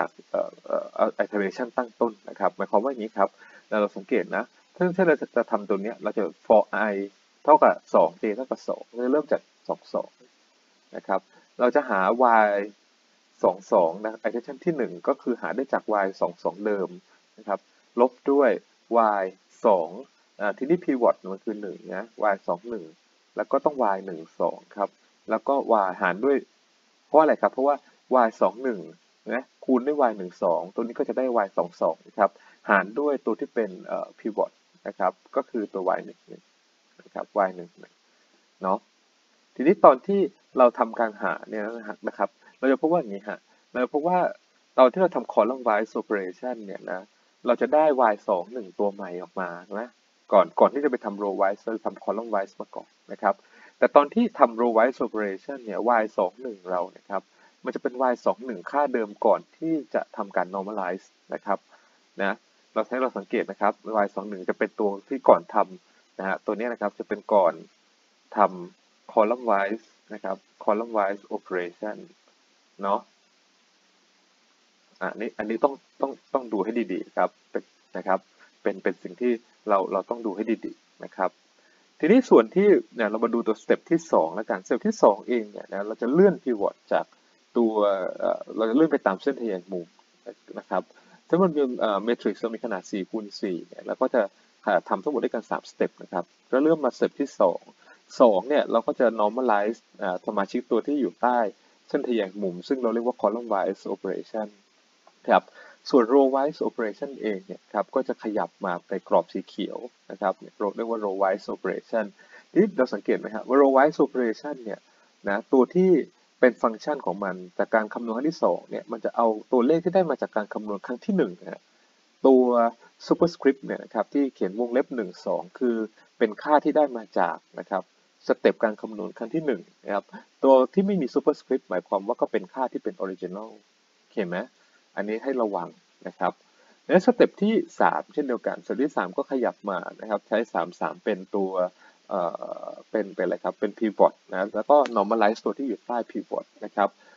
iteration ตั้งต้นนะครับหมายความว่าอย่างนี้ครับเราสังเกตนะถ้าถ้าเราจะทำตัวนี้เราจะ for i เท่ากับสอง j เท่ากับสองเราจะเริ่มจากสอง สองนะครับเราจะหา y สอง สองนะ iteration ที่หนึ่งก็คือหาได้จาก y สอง สองเดิมนะครับลบด้วย y สองอ่าทีนี้ pivot มันคือหนึ่งนะ y สอง หนึ่งแล้วก็ต้อง y หนึ่ง สองครับแล้วก็ y หารด้วยเพราะอะไรครับเพราะว่า y สอง หนึ่งนะคูณด้วย y หนึ่ง สองตัวนี้ก็จะได้ y สอง สองครับหารด้วยตัวที่เป็นเอ่อ pivot นะครับก็คือตัว y หนึ่ง หนึ่งนะครับ y หนึ่ง หนึ่งเนาะทีนี้ตอนที่เราทำการหาเนี่ยนะครับเราจะพบว่าอย่างนี้ฮะเราจะพบว่าตอนที่เราทำ column wise operation เนี่ยนะเราจะได้ y สอง หนึ่งตัวใหม่ออกมาใช่ไหมก่อนก่อนที่จะไปทำ row wise เราทำ column wise มาก่อนนะครับแต่ตอนที่ทำ row wise operation เนี่ย y สอง หนึ่งเรานะครับมันจะเป็น y สอง หนึ่งค่าเดิมก่อนที่จะทำการ normalize นะครับนะเราให้เราสังเกตนะครับ y สอง หนึ่งจะเป็นตัวที่ก่อนทำนะฮะตัวนี้นะครับจะเป็นก่อนทำ column wise นะครับ column wise operation เนาะอันนี้อันนี้ต้องต้องต้องดูให้ดีๆครับนะครับเป็นเป็นสิ่งที่เราเราต้องดูให้ดีๆนะครับทีนี้ส่วนที่เนี่ยเรามาดูตัวสเต็ปที่สองแล้วกันสเต็ปที่สองเองเนี่ยนะเราจะเลื่อน pivot จากตัวเราจะเลื่อนไปตามเส้นทางมุมนะครับถ้ามันเป็นเมทริกซ์มีขนาดสี่คูณสี่เนี่ยเราก็จะทำทั้งหมดด้วยกันสามสเต็ปนะครับแล้วเริ่มมาสเต็ปที่สองสองเนี่ยเราก็จะ normalize สมาชิกตัวที่อยู่ใต้เส้นทางมุมซึ่งเราเรียกว่า column wise operation ครับส่วน row wise operation เองเนี่ยครับก็จะขยับมาในกรอบสีเขียวนะครับเราเรียกว่า row wise operation ที่เราสังเกตไหมครับว่า row wise operation เนี่ยนะตัวที่เป็นฟังก์ชันของมันจากการคำนวณครั้งที่สองเนี่ยมันจะเอาตัวเลขที่ได้มาจากการคำนวณครั้งที่หนึ่งนะตัว superscript เนี่ยนะครับที่เขียนวงเล็บหนึ่ง สองคือเป็นค่าที่ได้มาจากนะครับสเต็ปการคำนวณครั้งที่หนึ่งนะครับตัวที่ไม่มี superscript หมายความว่าก็เป็นค่าที่เป็น original เห็นไหมอันนี้ให้ระวังนะครับในสเต็ปที่สามเช่นเดียวกันสเต็ปที่สามก็ขยับมานะครับใช้สาม สามเป็นตัวเอ่อเป็นเป็นอะไรครับเป็น pivot นะแล้วก็ normalize ตัวที่อยู่ใต้ pivot นะครับ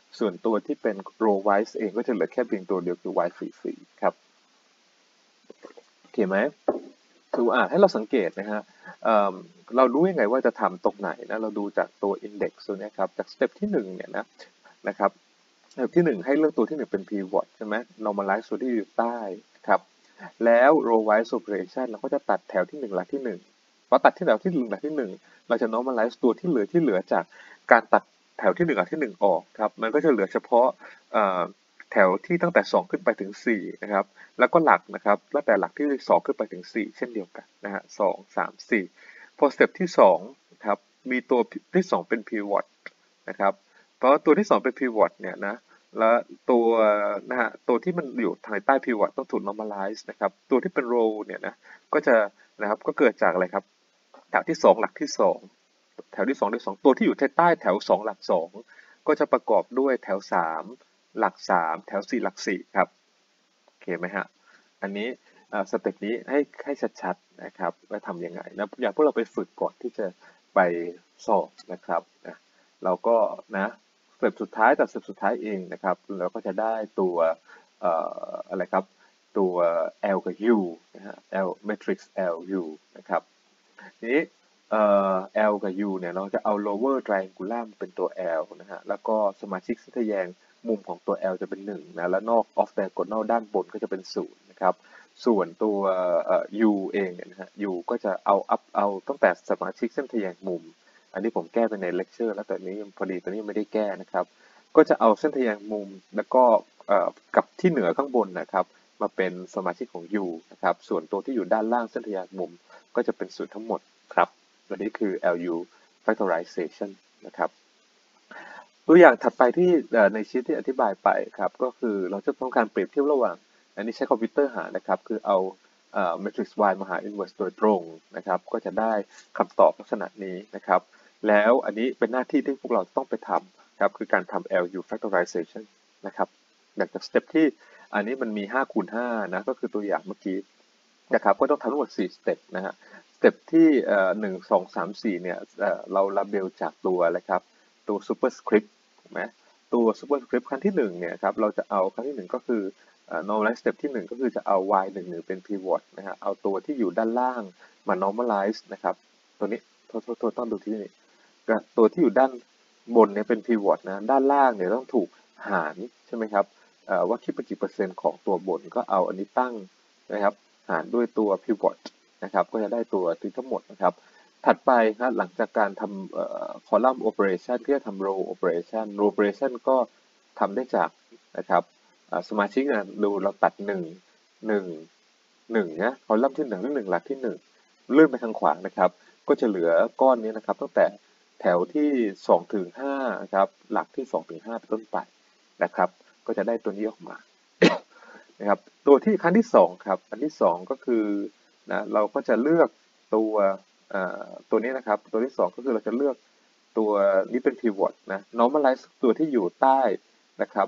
ส่วนตัวที่เป็น row wise เองก็จะเหลือแค่เพียงตัวเดียวคือ y สี่สี่ครับโอเคไหมคืออ่าให้เราสังเกตนะฮะเอ่อเรารู้ยังไงว่าจะทำตรงไหนนะเราดูจากตัว index ตัวเนี้ยครับจากสเต็ปที่หนึ่งเนี่ยนะนะครับสเต็ปที่หนึ่งให้เลือกตัวที่หนึ่งเป็น pivot ใช่ไหม normalize ตัวที่อยู่ใต้ครับแล้ว row wise operation เราก็จะตัดแถวที่หนึ่งหลักที่หนึ่งพอตัดที่แถวที่หนึ่งหลักที่หนึ่งเราจะ normalize ตัวที่เหลือที่เหลือจากการตัดแถวที่หนึ่งหลักที่หนึ่งออกครับมันก็จะเหลือเฉพาะเอ่อแถวที่ตั้งแต่สองขึ้นไปถึงสี่นะครับแล้วก็หลักนะครับตั้งแต่หลักที่สองขึ้นไปถึงสี่เช่นเดียวกันนะฮะสองสามสี่พอสเต็ปที่สองครับมีตัวที่สองเป็น pivot นะครับเพราะตัวที่สองเป็น pivot เนี่ยนะแล้วตัวนะฮะตัวที่มันอยู่ทางใต้ pivot ต้องถูก normalize นะครับตัวที่เป็น row เนี่ยนะก็จะนะครับก็เกิดจากอะไรครับแถวที่สองหลักที่สองแถวที่สองที่สองตัวที่อยู่ใต้แถวสองหลักสองก็จะประกอบด้วยแถวสามหลักสามแถวสี่หลักสี่ครับโอเคไหมฮะอันนี้สเต็ปนี้ให้ให้ชัดๆนะครับว่าทำยังไงนะอยากพวกเราไปฝึกก่อนที่จะไปสอบนะครับนะเราก็นะสเต็ปสุดท้ายแต่สเต็ปสุดท้ายเองนะครับเราก็จะได้ตัวเอ่ออะไรครับตัว L กับ U นะฮะ L matrix L U นะครับทีนี้เอ่อ L กับ U เนี่ยเราจะเอา lower triangulum เป็นตัว L นะฮะแล้วก็สมาชิกเส้นทะแยงมุมของตัว L จะเป็นหนึ่งนะแล้วนอก off diagonal ด้านบนก็จะเป็นศูนย์นะครับส่วนตัวเอ่อ U เองเนี่ยนะฮะ U ก็จะเอา up เอาตั้งแต่สมาชิกเส้นทะแยงมุมอันนี้ผมแก้ไปในเลคเชอร์แล้วแต่นี้พอดีตอนนี้ไม่ได้แก้นะครับก็จะเอาเส้นทะแยงมุมแล้วก็เอ่อกับที่เหนือข้างบนนะครับมาเป็นสมาชิกของ U นะครับส่วนตัวที่อยู่ด้านล่างเส้นทะแยงมุมก็จะเป็นศูนย์ทั้งหมดครับตัวนี้คือ แอล ยู factorization นะครับตัวอย่างถัดไปที่ในชีทที่อธิบายไปครับก็คือเราจะต้องการเปรียบเทียบระหว่างอันนี้ใช้คอมพิวเตอร์หานะครับคือเอา matrix Y มาหา inverse โดยตรงนะครับก็จะได้คำตอบลักษณะนี้นะครับแล้วอันนี้เป็นหน้าที่ที่พวกเราต้องไปทำครับคือการทำ แอล ยู factorization นะครับอย่างจากสเต็ปที่อันนี้มันมีห้าคูณห้านะก็คือตัวอย่างเมื่อกี้นะครับก็ต้องทำทั้งหมดสี่สเต็ปนะฮะสเต็ปที่หนึ่งสองสามสี่เนี่ยเราลาเบลจากตัวอะไรครับตัว superscript ถูกไหมตัว superscript ขั้นที่หนึ่งเนี่ยครับเราจะเอาขั้นที่หนึ่งก็คือ normalize step ที่หนึ่งก็คือจะเอา y หนึ่งหนึ่งเป็น pivot นะฮะเอาตัวที่อยู่ด้านล่างมา normalize นะครับตัวนี้โทษโทษโทษต้องดูที่นี่ตัวที่อยู่ด้านบนเนี่ยเป็น pivot นะด้านล่างเนี่ยต้องถูกหารใช่ไหมครับว่าคิดเป็นกี่เปอร์เซ็นต์ของตัวบนก็เอาอันนี้ตั้งนะครับหารด้วยตัว pivot นะครับก็จะได้ตัวที่ทั้งหมดนะครับถัดไปนะหลังจากการทำ column operation ก็จะทำ row operation row operation ก็ทำได้จากนะครับสมาชิกนะดูเราตัดหนึ่งหนึ่งหนึ่งนะ column ที่หนึ่งที่หนึ่งหลักที่หนึ่งเลื่อนไปทางขวานะครับก็จะเหลือก้อนนี้นะครับตั้งแต่แถวที่สองถึงห้านะครับหลักที่สองถึงห้าเป็นต้นไปนะครับก็จะได้ตัวนี้ออกมานะครับตัวที่ขั้นที่สองครับอันที่สองก็คือนะเราก็จะเลือกตัวตัวนี้นะครับตัวที่สองก็คือเราจะเลือกตัวนี้เป็น pivot นะ normalize ตัวที่อยู่ใต้นะครับ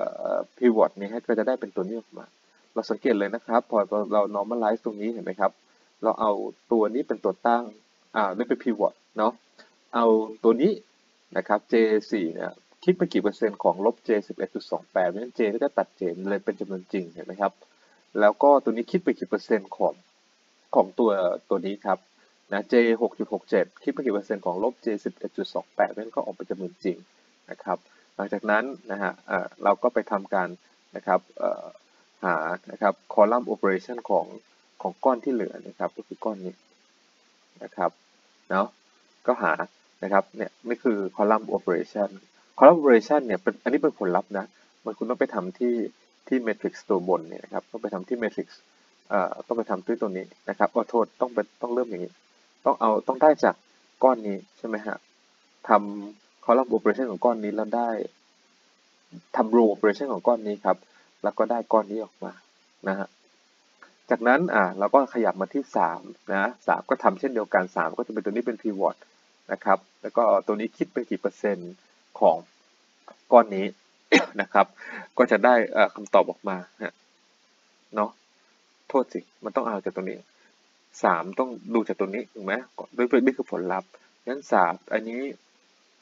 pivot นี้ให้ก็จะได้เป็นตัวนี้ออกมาเราสังเกตเลยนะครับพอเรา normalize ตรงนี้เห็นไหมครับเราเอาตัวนี้เป็นตัวตั้งอ่านี่เป็น pivot เนาะเอาตัวนี้นะครับ เจ สี่ เนี่ยคิดเป็นกี่เปอร์เซ็นต์ของลบ เจ สิบเอ็ดจุดสองแปด เพราะฉะนั้น J ก็จะตัด J เลยเป็นจำนวนจริงเห็นไหมครับแล้วก็ตัวนี้คิดเป็นกี่เปอร์เซ็นต์ของของตัวตัวนี้ครับนะ J หกจุดหกเจ็ด คิดเป็นกี่เปอร์เซ็นต์ของลบ J สิบเอ็ดจุดสองแปด เพราะฉะนั้นก็ออกเป็นจำนวนจริงนะครับหลังจากนั้นนะฮะเราก็ไปทำการนะครับหานะครับ column operation ของของก้อนที่เหลือนะครับก็คือก้อนนี้นะครับเนาะก็หานะครับเนี่ยนี่คือ column operation column operation เนี่ยเป็นอันนี้เป็นผลลัพธ์นะมันคุณต้องไปทำที่ที่ matrix ตัวบนเนี่ยนะครับต้องไปทำที่ matrix เอ่อต้องไปทำที่ตัวนี้นะครับขอโทษต้องเป็นต้องเริ่มอย่างนี้ต้องเอาต้องได้จากก้อนนี้ใช่ไหมฮะทำ column operation ของก้อนนี้แล้วได้ทำ row operation ของก้อนนี้ครับแล้วก็ได้ก้อนนี้ออกมานะฮะจากนั้นอ่าเราก็ขยับมาที่สามนะสามก็ทำเช่นเดียวกันสามก็จะเป็นตัวนี้เป็น pivot นะครับแล้วก็ตัวนี้คิดเป็นกี่เปอร์เซ็นต์ของก้อนนี้ นะครับก็จะได้คำตอบออกมาเนาะโทษสิมันต้องเอาจากตัวนี้สามต้องดูจากตัวนี้ถูกไหมด้วยนี่คือผลลัพธ์งั้นสามอันนี้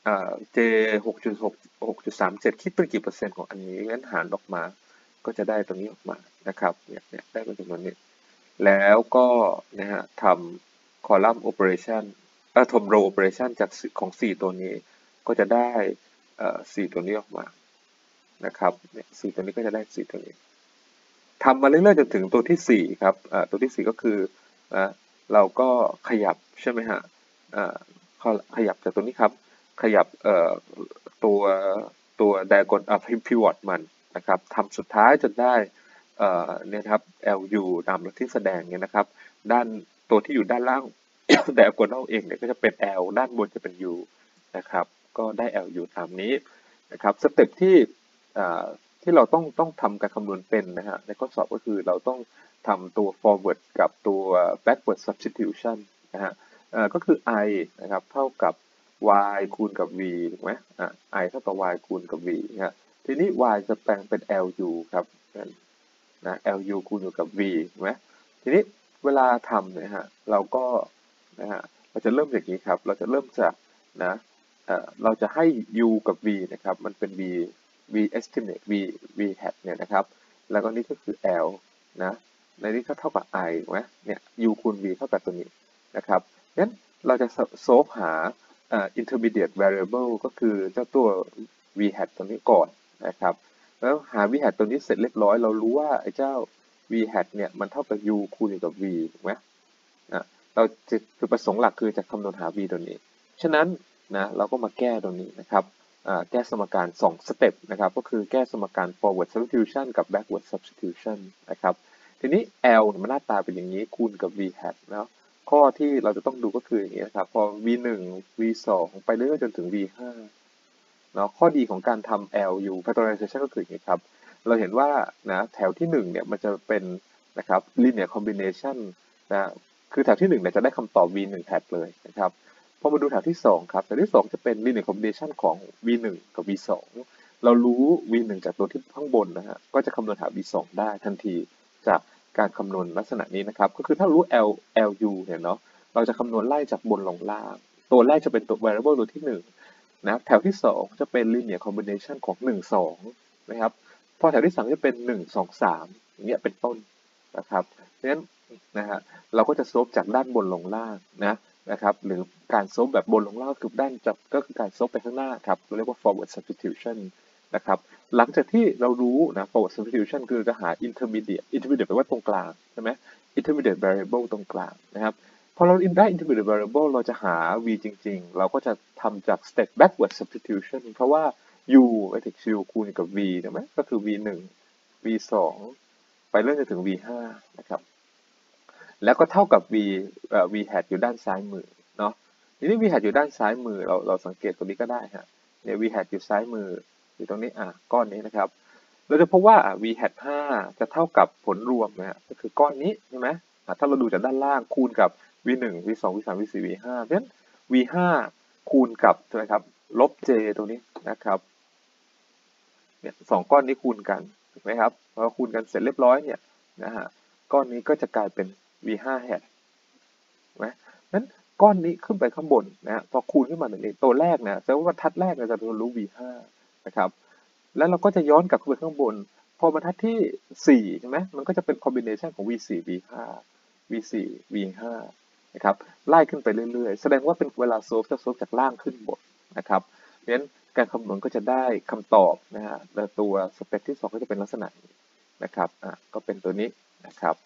อ่า J หกจุดหก หกจุดสามเจ็ดคิดเป็นกี่เปอร์เซ็นต์ของอันนี้งั้นหารออกมาก็จะได้ตรงนี้ออกมานะครับเนี่ยเนี่ยได้เป็นจำนวนนี้แล้วก็นะฮะทำ column operation เอ่อทำ row operation จากของสี่ตัวนี้ก็จะได้เอ่อสี่ตัวนี้ออกมานะครับเนี่ยสี่ตัวนี้ก็จะได้สี่ตัวนี้ทำมาเรื่อยๆจนถึงตัวที่สี่ครับอ่าตัวที่สี่ก็คือนะเราก็ขยับใช่ไหมฮะอ่าขยับจากตัวนี้ครับขยับเอ่อตัวตัว diagonal อ่า pivot มันนะครับทำสุดท้ายจนได้เอ่อเนี่ยครับ แอล ยู ตามที่แสดงเนี่ยนะครับด้านตัวที่อยู่ด้านล่าง diagonal เองเนี่ยก็จะเป็น L ด้านบนจะเป็น U นะครับก็ได้ แอล ยู ตามนี้นะครับสเต็ปที่อ่า ที่เราต้องต้องทำการคำนวณเป็นนะฮะในข้อสอบก็คือเราต้องทำตัว forward กับตัว backward substitution นะฮะเอ่อก็คือ i นะครับเท่ากับ y คูณกับ v ถูกไหมอ่ะ i เท่ากับ y คูณกับ v นะฮะทีนี้ y จะแปลงเป็น แอล ยู ครับนะ แอล ยู คูณอยู่กับ v ถูกไหมทีนี้เวลาทำเนี่ยฮะเราก็นะฮะเราจะเริ่มอย่างนี้ครับเราจะเริ่มจากนะเอ่อเราจะให้ u กับ v นะครับมันเป็น v v estimate v v hat เนี่ยนะครับแล้วก็นี่ก็คือ L นะในนี้ก็เท่ากับ I ถูกไหมเนี่ย u คูณ v เท่ากับตัวนี้นะครับงั้นเราจะโซฟหา intermediate variable ก็คือเจ้าตัว v hat ตัวนี้ก่อนนะครับแล้วหา v hat ตัวนี้เสร็จเรียบร้อยเรารู้ว่าไอ้เจ้า v hat เนี่ยมันเท่ากับ u คูณอยู่กับ v ถูกไหมอ่ะเราจะจุดประสงค์หลักคือจะคำนวณหา v ตัวนี้ฉะนั้นนะเราก็มาแก้ตรงนี้นะครับแก้สมการสองสเต็ปนะครับก็คือแก้สมการ forward substitution กับ backward substitution นะครับทีนี้ L มันหน้าตาเป็นอย่างนี้คูณกับ v hat แล้วข้อที่เราจะต้องดูก็คืออย่างนี้นะครับพอ v หนึ่ง v สองไปเรื่อยๆจนถึง v ห้าเนาะข้อดีของการทำ แอล ยู factorization ก็คืออย่างนี้ครับเราเห็นว่านะแถวที่หนึ่งเนี่ยมันจะเป็นนะครับ linear combination นะคือแถวที่หนึ่งเนี่ยจะได้คำตอบ v หนึ่ง hat เลยนะครับพอมาดูแถวที่สองครับแถวที่สองจะเป็น linear combination ของ v หนึ่ง กับ v สองเรารู้ v หนึ่ง จากตัวที่ข้างบนนะฮะก็จะคำนวณหา v สองได้ทันทีจากการคำนวณลักษณะนี้นะครับก็คือถ้ารู้ L แอล ยู เนี่ยเนาะเราจะคำนวณไล่จากบนลงล่างตัวแรกจะเป็นตัว variable ตัวที่หนึ่งนะแถวที่สองจะเป็น linear combination ของหนึ่ง สองนะครับพอแถวที่สามจะเป็นหนึ่ง สอง สามอย่างเงี้ยเป็นต้นนะครับเพราะฉะนั้นนะฮะเราก็จะโซฟจากด้านบนลงล่างนะนะครับหรือการโซฟแบบบนลงล่างคือด้านจับก็คือการโซฟไปข้างหน้าครับเราเรียกว่า forward substitution นะครับหลังจากที่เรารู้นะ forward substitution คือจะหา intermediate intermediate แปลว่าตรงกลางใช่ไหม intermediate variable ตรงกลางนะครับพอเราได้ intermediate variable เราจะหา v จริงๆเราก็จะทำจาก step backward substitution เพราะว่า u ไอ้ที่ u คูณกับ v ใช่ไหมก็คือ v หนึ่ง v สองไปเรื่อยจนถึง v ห้านะครับแล้วก็เท่ากับ v เอ่อ v hat อยู่ด้านซ้ายมือเนาะทีนี้ v hat อยู่ด้านซ้ายมือเราเราสังเกตตรงนี้ก็ได้ฮะเนี่ย v hat อยู่ซ้ายมืออยู่ตรงนี้อ่ะก้อนนี้นะครับเราจะพบว่า v hat ห้าจะเท่ากับผลรวมนะฮะก็คือก้อนนี้ใช่ไหมถ้าเราดูจากด้านล่างคูณกับ v หนึ่ง v สอง v สาม v สี่ v ห้าเพราะฉะนั้น v ห้าคูณกับใช่ไหมครับลบ j ตรงนี้นะครับเนี่ยสองก้อนนี้คูณกันถูกไหมครับพอคูณกันเสร็จเรียบร้อยเนี่ยนะฮะก้อนนี้ก็จะกลายเป็น v ห้า hat ไหมนั้นก้อนนี้ขึ้นไปข้างบนนะฮะพอคูณขึ้นมาหนึ่งเองตัวแรกเนี่ยแสดงว่าบรรทัดแรกเราจะทะลุ v ห้านะครับแล้วเราก็จะย้อนกลับขึ้นไปข้างบนพอบรรทัดที่สี่ใช่ไหมมันก็จะเป็นคอมบิเนชันของ v สี่ v ห้า v สี่ v ห้านะครับไล่ขึ้นไปเรื่อยๆแสดงว่าเป็นเวลาโซฟจะโซฟจากล่างขึ้นบนนะครับเพราะฉะนั้นการคำนวณก็จะได้คำตอบนะฮะและตัวสเปคที่สองก็จะเป็นลักษณะนี้นะครับอ่ะก็เป็นตัวนี้นะครับ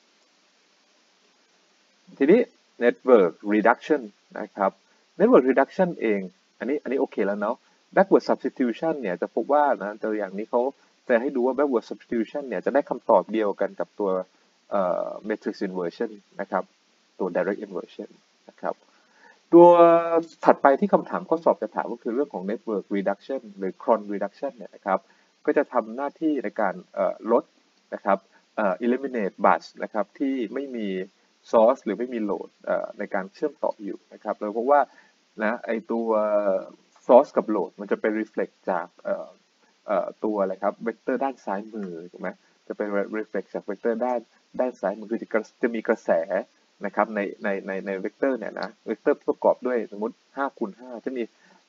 ทีนี้ network reduction นะครับ network reduction เองอันนี้อันนี้โอเคแล้วเนาะ backward substitution เนี่ยจะพบว่านะตัวอย่างนี้เขาจะให้ดูว่า backward substitution เนี่ยจะได้คำตอบเดียวกันกับตัวเอ่อ matrix inversion นะครับตัว direct inversion นะครับตัวถัดไปที่คำถามข้อสอบจะถามก็คือเรื่องของ network reduction หรือ cron reduction เนี่ยนะครับก็จะทำหน้าที่ในการลดนะครับเอ่อ eliminate bus นะครับที่ไม่มี source หรือไม่มีโหลดในการเชื่อมต่ออยู่นะครับเราพบว่านะไอตัว source กับโหลดมันจะเป็น reflect จากตัวอะไรครับเวกเตอร์ด้านซ้ายมือถูกไหมจะเป็น reflect จากเวกเตอร์ด้านด้านซ้ายมือคือจะจะมีกระแสนะครับในในในในเวกเตอร์เนี่ยนะเวกเตอร์ประกอบด้วยสมมติห้าคูณห้าจะมี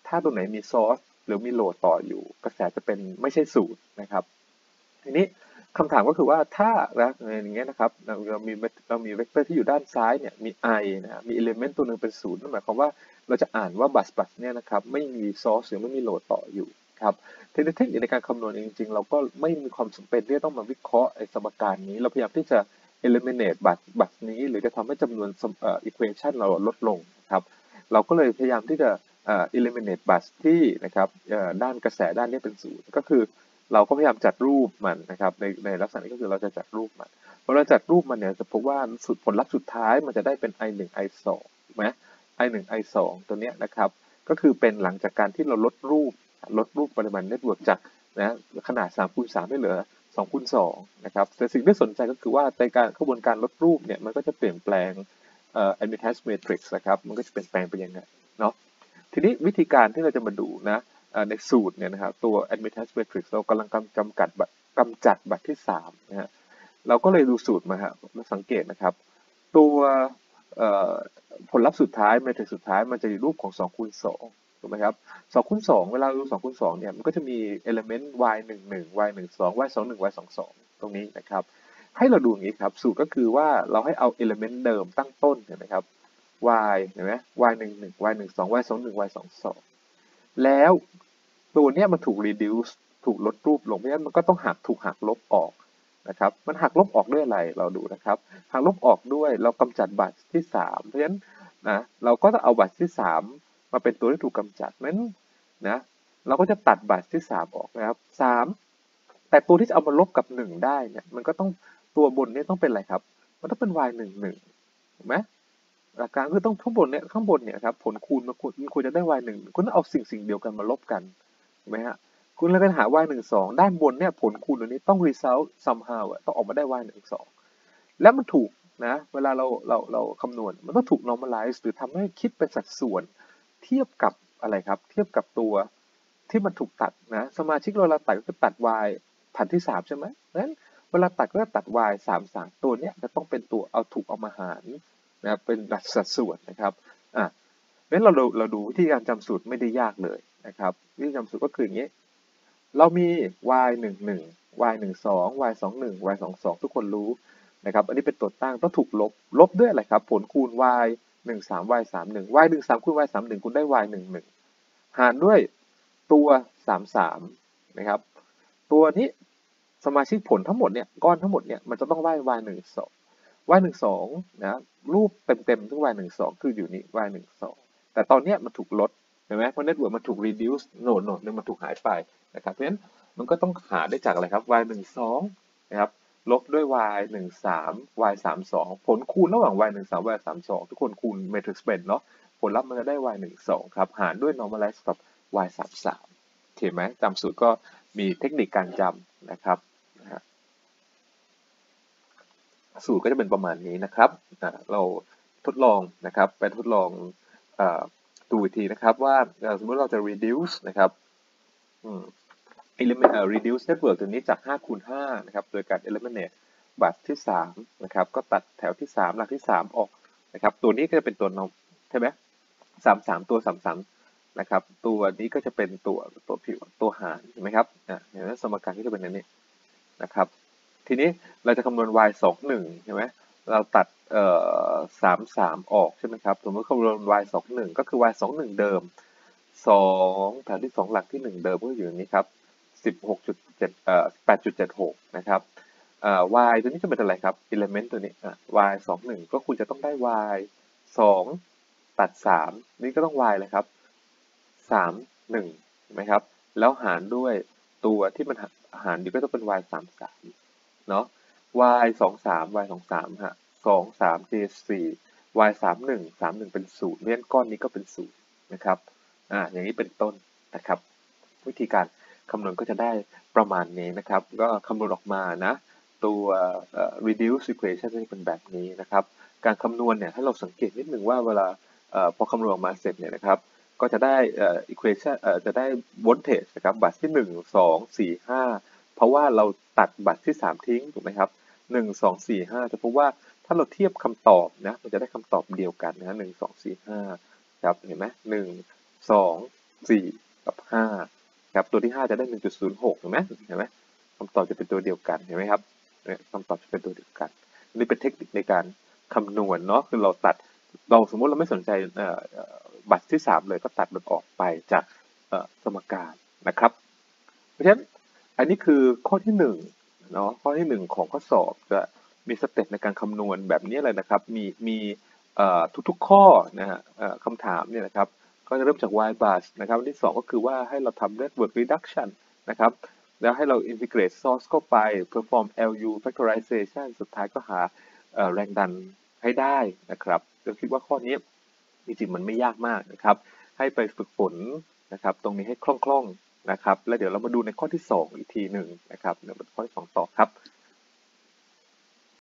ถ้าตัวไหนมีซอร์สหรือมีโหลดต่ออยู่กระแสจะเป็นไม่ใช่ศูนย์นะครับทีนี้คำถามก็คือว่าถ้านะอย่างเงี้ยนะครับเราเรามีเรามีเวกเตอร์ที่อยู่ด้านซ้ายเนี่ยมี i นะมี element ตัวหนึ่งเป็นศูนย์นั่นหมายความว่าเราจะอ่านว่าบัสบัสเนี่ยนะครับไม่มีซอร์สหรือไม่มีโหลดต่ออยู่ครับทีนี้เทคนิคในการคำนวณจริงๆเราก็ไม่มีความจำเป็นที่จะต้องมาวิเคราะห์ไอ้สมการนี้เราพยายามที่จะ eliminate บัตบัตนี้หรือจะทำให้จำนวนเอ่อ equation เราลดลงครับเราก็เลยพยายามที่จะเอ่อ eliminate บัตที่นะครับเอ่อด้านกระแสด้านนี้เป็นศูนย์ก็คือเราก็พยายามจัดรูปมันนะครับในในลักษณะนี้ก็คือเราจะจัดรูปมันพอเราจัดรูปมันเนี่ยจะพบว่าสุดผลลัพธ์สุดท้ายมันจะได้เป็น i หนึ่ง i สองถูกไหม i หนึ่ง i สองตัวเนี้ยนะครับก็คือเป็นหลังจากการที่เราลดรูปลดรูปปริมาณเน็ตเวิร์กจากนะขนาดสามคูณสามให้เหลือสองคูณสองนะครับแต่สิ่งที่สนใจก็คือว่าในการกระบวนการลดรูปเนี่ยมันก็จะเปลี่ยนแปลงเอ่อ admittance matrix นะครับมันก็จะเปลี่ยนแปลงไปยังไงเนาะทีนี้วิธีการที่เราจะมาดูนะในสูตรเนี่ยนะครับตัว admittance matrix เรากำลังจำกัดบัตรกำจัดบัตรที่สามนะฮะเราก็เลยดูสูตรมาฮะมาสังเกตนะครับตัวผลลัพธ์สุดท้าย matrix สุดท้ายมันจะอยู่รูปของสองคูณสองถูกไหมครับสองคูณสองเวลาดูสองคูณสองเนี่ยมันก็จะมี element y หนึ่ง หนึ่ง y หนึ่ง สอง y สอง หนึ่ง y สอง สองตรงนี้นะครับให้เราดูอย่างนี้ครับสูตรก็คือว่าเราให้เอา element เดิมตั้งต้นเห็นไหมครับ y เห็นไหม y หนึ่ง หนึ่ง y หนึ่ง สอง y สอง หนึ่ง y สอง สองแล้วตัวเนี้ยมันถูก reduce ถูกลดรูปลงเพราะฉะนั้นมันก็ต้องหักถูกหักลบออกนะครับมันหักลบออกด้วยอะไรเราดูนะครับหักลบออกด้วยเรากำจัดบัตรที่สามเพราะฉะนั้นนะเราก็จะเอาบัตรที่สามมาเป็นตัวที่ถูกกำจัดนั้นนะเราก็จะตัดบัตรที่สามออกนะครับสามแต่ตัวที่จะเอามาลบกับหนึ่งได้เนี่ยมันก็ต้องตัวบนนี้ต้องเป็นอะไรครับมันต้องเป็น y หนึ่ง หนึ่งถูกไหมหลักการคือต้องข้างบนเนี่ยข้างบนเนี่ยครับผลคูณมาคูณคุณจะได้ y หนึ่งคุณต้องเอาสิ่งสิ่งเดียวกันมาลบกันถูกไหมฮะคุณเลยกันหา y หนึ่ง สองด้านบนเนี่ยผลคูณตัวนี้ต้อง result somehow อะต้องออกมาได้ y หนึ่ง สองแล้วมันถูกนะเวลาเราเราเราคำนวณมันต้องถูก normalize หรือทำให้คิดเป็นสัดส่วนเทียบกับอะไรครับเทียบกับตัวที่มันถูกตัดนะสมาชิกเราเราตัดก็คือตัด y ฐานที่สามใช่ไหมนั้นเวลาตัดก็จะตัด y สาม สามตัวเนี้ยจะต้องเป็นตัวเอาถูกเอามาหารนะเป็นสัดส่วนนะครับอ่ะงั้นเราเราเราดูวิธีการจำสูตรไม่ได้ยากเลยนะครับวิธีจำสูตรก็คืออย่างนี้เรามี y หนึ่ง หนึ่ง y หนึ่ง สอง y สอง หนึ่ง y สอง สองทุกคนรู้นะครับอันนี้เป็นตัวตั้งต้องถูกลบลบด้วยอะไรครับผลคูณ y หนึ่ง สาม y สาม หนึ่ง y หนึ่ง สามคูณ y สาม หนึ่งคุณได้ y หนึ่ง หนึ่งหารด้วยตัวสาม สามนะครับตัวนี้สมาชิกผลทั้งหมดเนี่ยก้อนทั้งหมดเนี่ยมันจะต้องได้ y หนึ่ง สอง y หนึ่ง สองนะรูปเต็มๆทุก y หนึ่ง สองคืออยู่นี่ y หนึ่ง สองแต่ตอนเนี้ยมันถูกลดเห็นไหมเพราะ network มันถูก reduce โหนดโหนดนึงมันถูกหายไปนะครับเพราะฉะนั้นมันก็ต้องหาได้จากอะไรครับ y หนึ่ง สองนะครับลบด้วย y หนึ่ง สาม y สาม สองผลคูณระหว่าง y หนึ่ง สาม y สาม สองทุกคนคูณ matrix เป็นเนาะผลลัพธ์มันจะได้ y หนึ่ง สองครับหารด้วย normalize กับ y สาม สามเห็นไหมจำสูตรก็มีเทคนิคการจำนะครับสูตรก็จะเป็นประมาณนี้นะครับเราทดลองนะครับไปทดลองดูอีกทีนะครับว่าสมมติเราจะ reduce นะครับ element reduce network ตัวนี้จากห้าคูณห้านะครับโดยการ eliminate บัตรที่สามนะครับก็ตัดแถวที่สามหลักที่สามออกนะครับตัวนี้ก็จะเป็นตัวนอมใช่ไหมสาม สามตัวสาม สามนะครับตัวนี้ก็จะเป็นตัวตัวผิวตัวหารเห็นไหมครับอ่าอย่างนั้นสมการก็จะเป็นอย่างนี้นะครับทีนี้เราจะคำนวณ y สอง หนึ่งใช่ไหมเราตัดเอ่อสาม สามออกใช่ไหมครับสมมติคำนวณ y สอง หนึ่งก็คือ y สอง หนึ่งเดิมสองแถวที่สองหลักที่หนึ่งเดิมก็อยู่อย่างนี้ครับสิบหกจุดเจ็ดเอ่อแปดจุดเจ็ดหกนะครับเอ่อ y ตัวนี้จะเป็นอะไรครับ element ตัวนี้อ่ะ y สอง หนึ่งก็คุณจะต้องได้ y สองตัดสามนี่ก็ต้อง y เลยครับสาม หนึ่งเห็นไหมครับแล้วหารด้วยตัวที่มันหารอยู่ก็ต้องเป็น y สาม สามเนาะ y สอง สาม y สอง สามฮะสอง สาม j สี่ y สาม หนึ่ง สาม หนึ่งเป็นศูนย์เพราะฉะนั้นก้อนนี้ก็เป็นศูนย์นะครับอ่าอย่างนี้เป็นต้นนะครับวิธีการคำนวณก็จะได้ประมาณนี้นะครับก็คำนวณออกมานะตัว reduce equation จะเป็นแบบนี้นะครับการคำนวณเนี่ยให้เราสังเกตนิดนึงว่าเวลาพอคำนวณออกมาเสร็จเนี่ยนะครับก็จะได้ equation จะได้ voltage นะครับบัตรที่หนึ่ง สอง สี่ ห้าเพราะว่าเราตัดบัตรที่สามทิ้งถูกไหมครับหนึ่ง สอง สี่ ห้าจะพบว่าถ้าเราเทียบคำตอบนะมันจะได้คำตอบเดียวกันนะหนึ่ง สอง สี่ ห้าครับเห็นไหมหนึ่ง สองสี่กับห้าครับตัวที่ห้าจะได้ หนึ่งจุดศูนย์หก เห็นไหมเห็นไหมคำตอบจะเป็นตัวเดียวกันเห็นไหมครับเนี่ยคำตอบจะเป็นตัวเดียวกันนี่เป็นเทคนิคในการคำนวณเนาะคือเราตัดเราสมมุติเราไม่สนใจเอ่อเอ่อบัตรที่สามเลยก็ตัดมันออกไปจากเอ่อสมการนะครับเพราะฉะนั้นอันนี้คือข้อที่หนึ่งเนาะข้อที่หนึ่งของข้อสอบจะมีสเต็ปในการคำนวณแบบนี้เลยนะครับมีมีเอ่อทุกๆข้อนะฮะเอ่อคำถามเนี่ยนะครับก็จะเริ่มจาก y bar นะครับอันที่สองก็คือว่าให้เราทำ network reduction นะครับแล้วให้เรา integrate source เข้าไป perform แอล ยู factorization สุดท้ายก็หาเอ่อแรงดันให้ได้นะครับเราคิดว่าข้อนี้จริงๆมันไม่ยากมากนะครับให้ไปฝึกฝนนะครับตรงนี้ให้คล่องๆนะครับแล้วเดี๋ยวเรามาดูในข้อที่สองอีกทีหนึ่งนะครับเดี๋ยวมาข้อที่สองต่อครับ